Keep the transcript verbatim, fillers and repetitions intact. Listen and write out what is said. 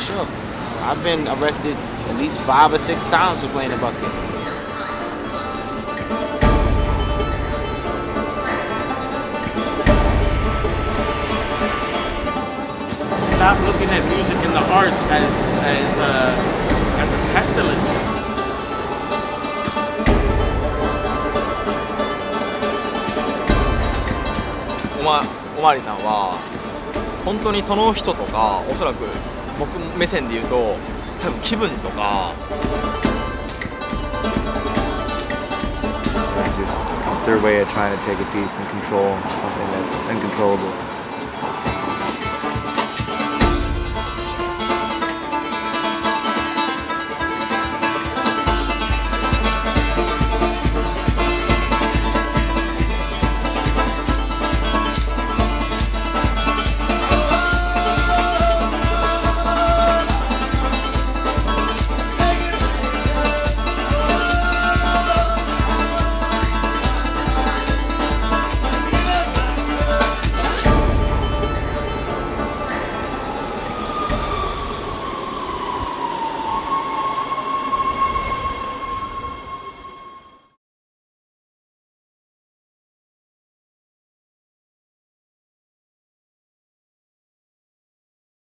sure. I've been arrested at least five or six times for playing the bucket. Stop looking at music and the arts as as a, as a pestilence. おまおまわりさんは本当にその人とか、おそらく僕目線で言うと多分気分とか。 It's just their way of trying to take a piece and control something that's uncontrollable.